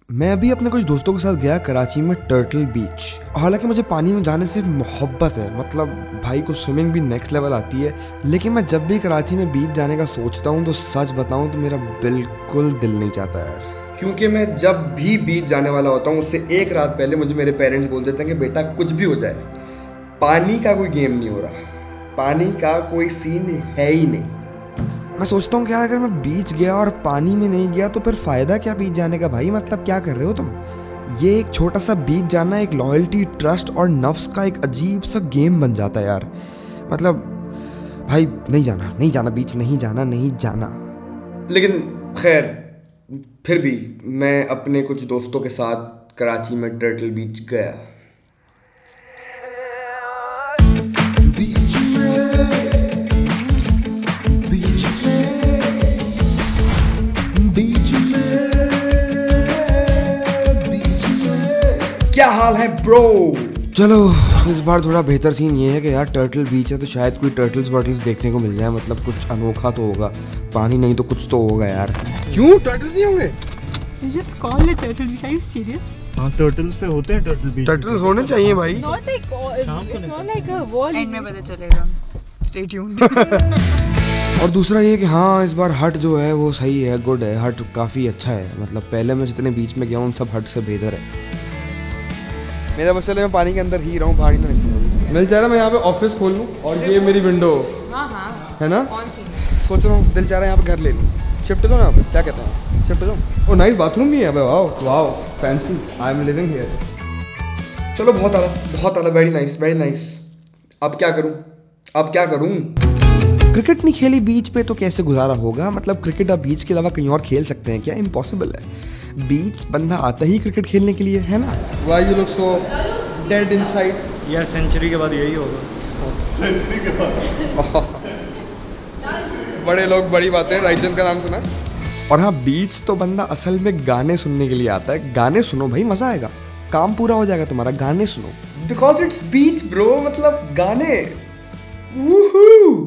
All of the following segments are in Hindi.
मैं अभी अपने कुछ दोस्तों के साथ गया कराची में टर्टल बीच। हालांकि मुझे पानी में जाने से मोहब्बत है, मतलब भाई को स्विमिंग भी नेक्स्ट लेवल आती है, लेकिन मैं जब भी कराची में बीच जाने का सोचता हूँ तो सच बताऊँ तो मेरा बिल्कुल दिल नहीं चाहता यार। क्योंकि मैं जब भी बीच जाने वाला होता हूँ उससे एक रात पहले मुझे मेरे पेरेंट्स बोल देते हैं कि बेटा कुछ भी हो जाए, पानी का कोई गेम नहीं हो रहा, पानी का कोई सीन है ही नहीं। मैं सोचता हूँ क्या अगर मैं बीच गया और पानी में नहीं गया तो फिर फ़ायदा क्या बीच जाने का भाई, मतलब क्या कर रहे हो तुम। ये एक छोटा सा बीच जाना एक लॉयल्टी, ट्रस्ट और नफ्स का एक अजीब सा गेम बन जाता है यार। मतलब भाई नहीं जाना, नहीं जाना बीच, नहीं जाना, नहीं जाना। लेकिन खैर फिर भी मैं अपने कुछ दोस्तों के साथ कराची में टर्टल बीच गया। क्या हाल है ब्रो? चलो इस बार थोड़ा बेहतर सीन ये है कि यार टर्टल बीच है तो शायद कोई टर्टल्स वर्टल्स देखने को मिल जाए, मतलब कुछ अनोखा तो होगा। पानी नहीं तो कुछ तो होगा यार। क्यों टर्टल्स नहीं होंगे? You just call it turtle beach. Are you serious? हाँ टर्टल्स पे होते हैं टर्टल बीच। टर्टल्स होने चाहिए भाई। Not like it's not like a wall. End में पता चलेगा। Stay tuned. और दूसरा ये कि हाँ इस बार हट जो है वो सही है, गुड है, हट काफ़ी अच्छा है। मतलब पहले मैं जितने बीच में गया हूँ सब हट से बेहतर है। मेरा मसला मैं पानी के अंदर ही रहा हूँ, बाहर तो नहीं। मैं चाह रहा मैं यहाँ पे ऑफिस खोल लूँ और ये मेरी विंडो है ना। सोच रहा हूँ दिल चाह रहा है यहाँ पे घर ले लूँ, शिफ्ट दो यहाँ पे, क्या कहते हैं शिफ्ट दो। ओ नाइस बाथरूम भी है भाई, wow wow fancy, I am living here. चलो बहुत आला, वेरी नाइस वेरी नाइस। अब क्या करूँ, अब क्या करूँ? क्रिकेट नहीं खेली बीच पे तो कैसे गुजारा होगा, मतलब क्रिकेट अब बीच के अलावा कहीं और खेल सकते हैं क्या? इम्पॉसिबल है। बीच बंदा आता ही क्रिकेट खेलने के लिए है ना। Why you look so dead inside? यार सेंचुरी के बाद यही होगा। सेंचुरी के बाद बड़े लोग बड़ी बातें, राइजन का नाम सुना? और हाँ बीच तो बंदा असल में गाने सुनने के लिए आता है। गाने सुनो भाई, मजा आएगा, काम पूरा हो जाएगा तुम्हारा। गाने सुनो बिकॉज इट्स बीच ब्रो, मतलब गाने। वूहू।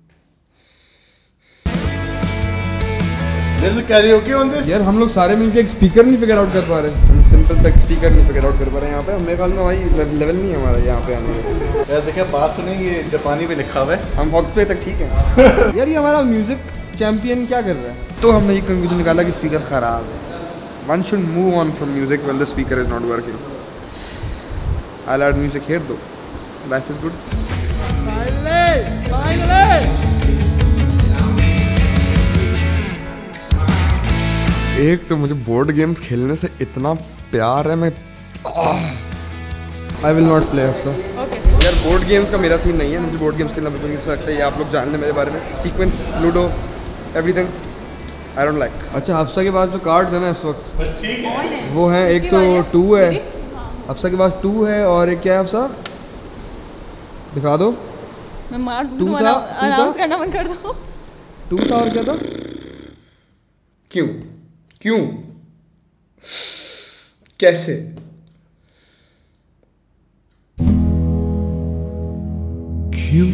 यार हम लोग सारे मिलके एक स्पीकर नहीं फिगर आउट कर पा रहे, हम सिंपल सा एक स्पीकर नहीं फिगर आउट कर पा रहे यहाँ पे। हमें ख्याल में भाई लेवल नहीं है हमारा यहाँ पे आने का। यार देखिए बात सुनिए, ये जापानी पे लिखा हुआ है, हम वक्त पे तक ठीक है। यार ये हमारा म्यूजिक चैंपियन क्या कर रहा है? तो हमने ये कंक्लूजन निकाला कि स्पीकर खराब है। One should move on from music when the speaker is not working. I love music here though, life is good. एक तो मुझे बोर्ड गेम्स खेलने से इतना प्यार है, मैं आई विल नॉट प्ले अफसर। यार बोर्ड गेम्स का मेरा सीन नहीं है, मुझे बोर्ड गेम्स खेलना बिल्कुल नहीं अच्छा लगता है। ये आप लोग जान लें मेरे बारे में, sequence, ludo, everything I don't like. अच्छा हफ्सा के पास जो कार्ड है ना इस वक्त बस ठीक है, वो है एक तो 2 है, हफ्सा के पास 2 है और एक क्या है हफ्सा दिखा दो। मैं मार दूँ, अनाउंस करना बंद कर दो। 2 था और क्या था? क्यों क्यों कैसे? क्यों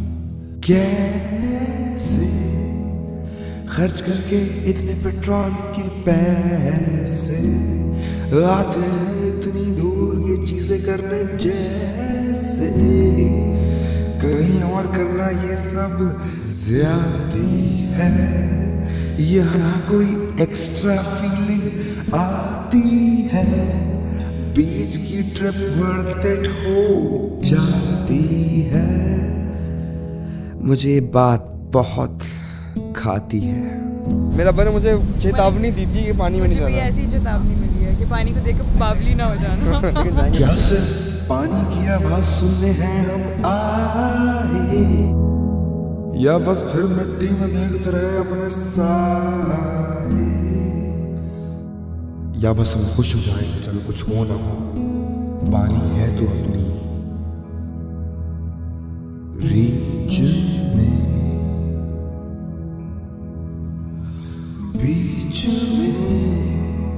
कैसे खर्च करके इतने पेट्रोल के पैसे आते हैं इतनी दूर ये चीजें करने जैसे कहीं और करना ये सब ज्यादती है। यहाँ कोई एक्स्ट्रा फीलिंग आती है, बीच की ट्रिप वर्थ इट हो जाती है। मुझे ये बात बहुत खाती है। मेरा बने मुझे चेतावनी दी थी कि पानी में नहीं जाना। ऐसी चेतावनी मिली है कि पानी को देखकर बावली ना हो जाना। क्या सिर्फ पानी की आवाज सुनने हैं हम आए, या बस फिर मिट्टी में देखते रहे अपने साए, या बस हम खुश हो जाएंगे चलो कुछ हो ना हो, पानी है तो अपनी रीच में, बीच में,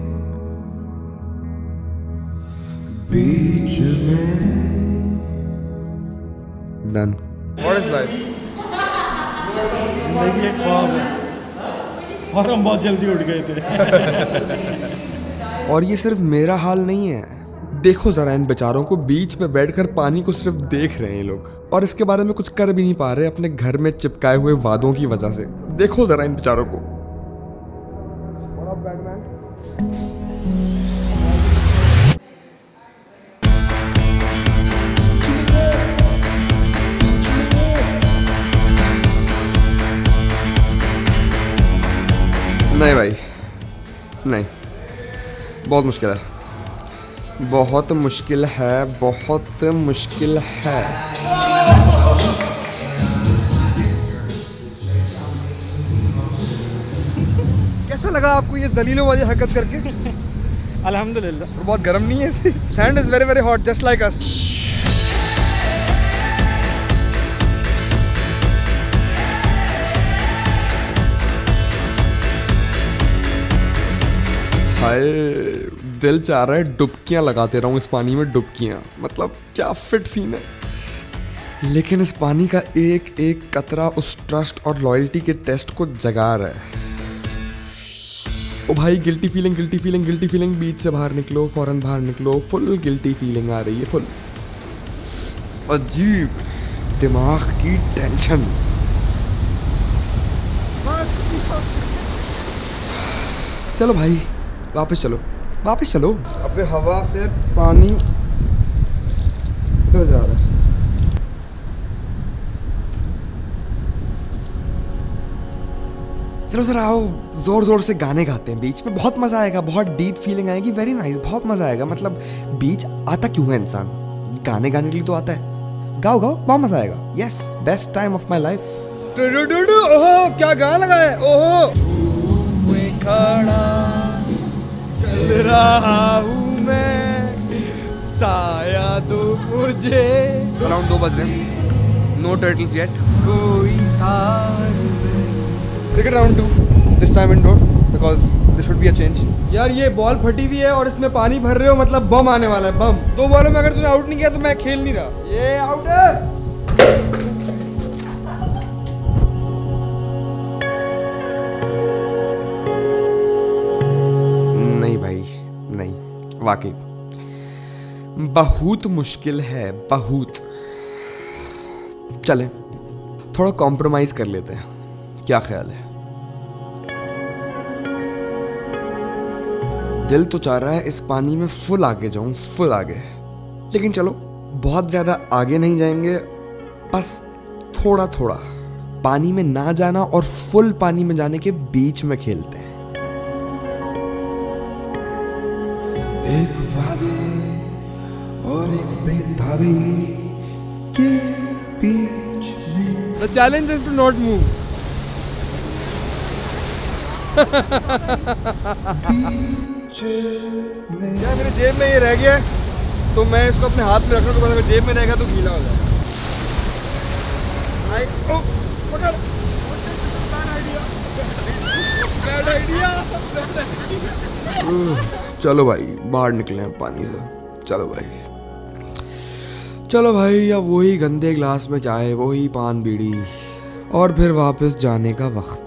बीच में। Done. What is life? जिंदगी एक ख्वाब है और हम बहुत जल्दी उठ गए थे। और ये सिर्फ मेरा हाल नहीं है, देखो ज़रा इन बेचारों को, बीच पे बैठकर पानी को सिर्फ देख रहे हैं ये लोग और इसके बारे में कुछ कर भी नहीं पा रहे अपने घर में चिपकाए हुए वादों की वजह से। देखो ज़रा इन बेचारों को। नहीं भाई नहीं, बहुत मुश्किल है, बहुत मुश्किल है, बहुत मुश्किल है। कैसा लगा आपको ये दलीलों वाली हरकत करके? अल्हम्दुलिल्लाह। और बहुत गर्म नहीं है इसे? Sand is very very hot just like us. हाय, दिल चाह रहा है डुबकियां लगाते रहूं इस पानी में, डुबकियां, मतलब क्या फिट सीन है। लेकिन इस पानी का एक एक कतरा उस ट्रस्ट और लॉयल्टी के टेस्ट को जगा रहा है। ओ भाई, guilty feeling, guilty feeling, guilty feeling. Beach से बाहर निकलो, फौरन बाहर निकलो, फुल गिल्टी फीलिंग आ रही है, फुल अजीब दिमाग की टेंशन। चलो भाई, वापस चलो, वापस चलो। अबे हवा से पानी उधर जा रहा है। चलो जरा आओ, जोर जोर से गाने गाते हैं बीच में, बहुत मजा आएगा, बहुत डीप फीलिंग आएगी, वेरी नाइस, बहुत मजा आएगा। मतलब बीच आता क्यों है इंसान, गाने गाने के लिए तो आता है। गाओ गाओ, बहुत मजा आएगा। Yes, best time of my life. ओहो, क्या गाना लगा है, ओहो। खड़ा चल रहा हूँ मैं, साया दो मुझे। अराउंड 2 बज रहे हैं, नो टर्टल्स येट, कोई सार। Cricket round 2, this time indoor because this should be a change. यार ये बॉल फटी हुई है और इसमें पानी भर रहे हो, मतलब बम आने वाला है, बम। 2 बॉलों में अगर तूने आउट नहीं किया तो मैं खेल नहीं रहा। ये आउट है। नहीं भाई नहीं, वाकई बहुत मुश्किल है, बहुत। चलें थोड़ा कॉम्प्रोमाइज कर लेते हैं, क्या ख्याल है? दिल तो चाह रहा है इस पानी में फुल आगे जाऊं, फुल आगे, लेकिन चलो बहुत ज्यादा आगे नहीं जाएंगे, बस थोड़ा थोड़ा पानी में ना जाना और फुल पानी में जाने के बीच में खेलते हैं। एक वादे और एक बेताबी के बीच में। The challenge is to not move. यार मेरे जेब में ये रह गया है, तो मैं इसको अपने हाथ में रख रहा हूँ, अगर जेब में रहेगा तो गीला हो जाएगा। पकड़। Bad idea. चलो भाई बाहर निकले हैं पानी से। चलो भाई, चलो भाई, अब वही गंदे ग्लास में चाय, वही पान बीड़ी, और फिर वापस जाने का वक्त।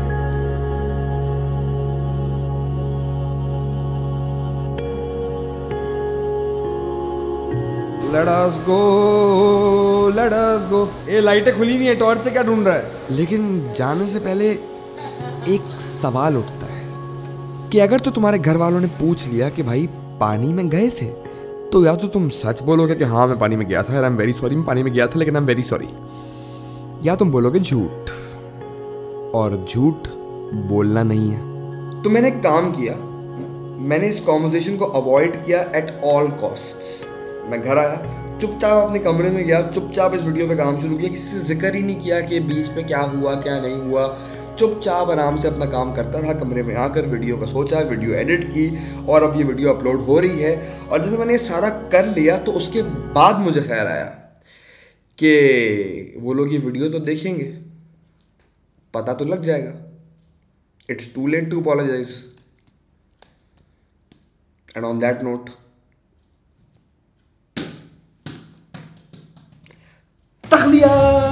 Let us go, let us go। ये लाइटें खुली नहीं है, टॉर्च से क्या ढूंढ रहा है? लेकिन जाने से पहले एक सवाल उठता है कि अगर तो तुम्हारे घर वालों ने पूछ लिया कि भाई पानी में गए थे, तो या तो तुम सच बोलोगे कि हाँ मैं पानी में गया था, आई एम वेरी सॉरी, मैं पानी में गया था लेकिन आई एम वेरी सॉरी, या तुम बोलोगे झूठ, और झूठ बोलना नहीं है। तो मैंने एक काम किया, मैंने इस कॉन्वर्सेशन को अवॉइड किया एट ऑल कॉस्ट्स। मैं घर आया, चुपचाप अपने कमरे में गया, चुपचाप इस वीडियो पे काम शुरू किया, किसी से जिक्र ही नहीं किया कि बीच में क्या हुआ क्या नहीं हुआ, चुपचाप आराम से अपना काम करता रहा। कमरे में आकर वीडियो का सोचा, वीडियो एडिट की, और अब ये वीडियो अपलोड हो रही है। और जब मैंने ये सारा कर लिया तो उसके बाद मुझे ख्याल आया कि वो लोग ये वीडियो तो देखेंगे, पता तो लग जाएगा। It's too late to apologize. And on that note, तखलिया।